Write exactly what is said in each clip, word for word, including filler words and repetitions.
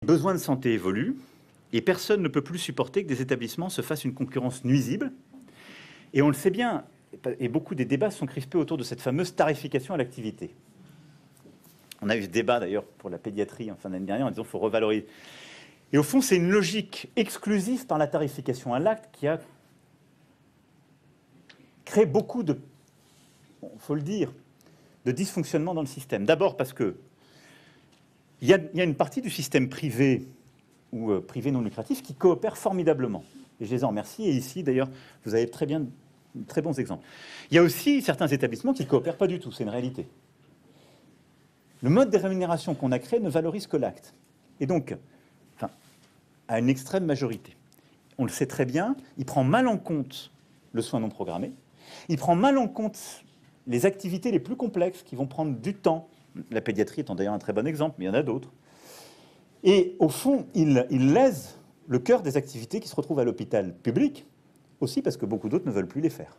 Les besoins de santé évoluent et personne ne peut plus supporter que des établissements se fassent une concurrence nuisible. Et on le sait bien, et beaucoup des débats sont crispés autour de cette fameuse tarification à l'activité. On a eu ce débat d'ailleurs pour la pédiatrie en fin d'année dernière en disant qu'il faut revaloriser. Et au fond, c'est une logique exclusive par la tarification à l'acte qui a créé beaucoup de, il faut le dire, de dysfonctionnement dans le système. D'abord parce que il y, y a une partie du système privé ou euh, privé non lucratif qui coopère formidablement. Et je les en remercie. Et ici, d'ailleurs, vous avez très bien, très bons exemples. Il y a aussi certains établissements qui ne coopèrent pas du tout. C'est une réalité. Le mode de rémunération qu'on a créé ne valorise que l'acte. Et donc, enfin, à une extrême majorité. On le sait très bien, il prend mal en compte le soin non programmé. Il prend mal en compte les activités les plus complexes qui vont prendre du temps. La pédiatrie étant d'ailleurs un très bon exemple, mais il y en a d'autres. Et au fond, il, il lèse le cœur des activités qui se retrouvent à l'hôpital public, aussi parce que beaucoup d'autres ne veulent plus les faire.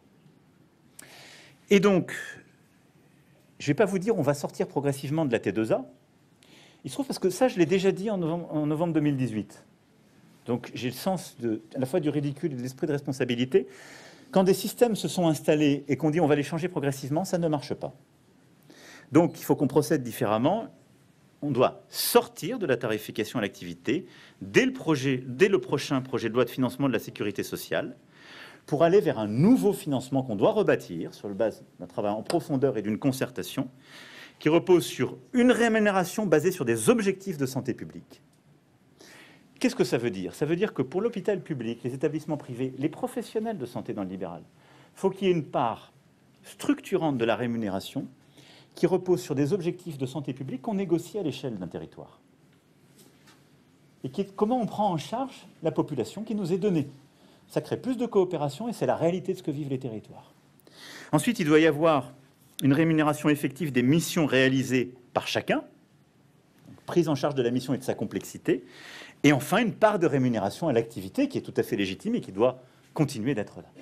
Et donc, je ne vais pas vous dire on va sortir progressivement de la T deux A. Il se trouve parce que ça, je l'ai déjà dit en novembre, en novembre deux mille dix-huit. Donc j'ai le sens de, à la fois du ridicule et de l'esprit de responsabilité. Quand des systèmes se sont installés et qu'on dit on va les changer progressivement, ça ne marche pas. Donc il faut qu'on procède différemment. On doit sortir de la tarification à l'activité dès le, projet, dès le prochain projet de loi de financement de la sécurité sociale pour aller vers un nouveau financement qu'on doit rebâtir sur la base d'un travail en profondeur et d'une concertation qui repose sur une rémunération basée sur des objectifs de santé publique. Qu'est-ce que ça veut dire? Ça veut dire que pour l'hôpital public, les établissements privés, les professionnels de santé dans le libéral, il faut qu'il y ait une part structurante de la rémunération qui repose sur des objectifs de santé publique qu'on négocie à l'échelle d'un territoire. Et qui est comment on prend en charge la population qui nous est donnée. Ça crée plus de coopération et c'est la réalité de ce que vivent les territoires. Ensuite, il doit y avoir une rémunération effective des missions réalisées par chacun, prise en charge de la mission et de sa complexité, et enfin une part de rémunération à l'activité qui est tout à fait légitime et qui doit continuer d'être là.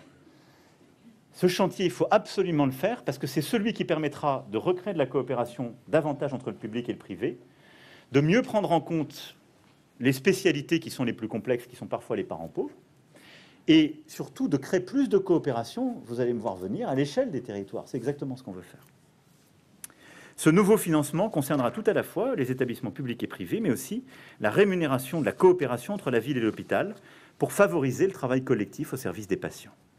Ce chantier, il faut absolument le faire parce que c'est celui qui permettra de recréer de la coopération davantage entre le public et le privé, de mieux prendre en compte les spécialités qui sont les plus complexes, qui sont parfois les parents pauvres, et surtout de créer plus de coopération, vous allez me voir venir, à l'échelle des territoires. C'est exactement ce qu'on veut faire. Ce nouveau financement concernera tout à la fois les établissements publics et privés, mais aussi la rémunération de la coopération entre la ville et l'hôpital pour favoriser le travail collectif au service des patients.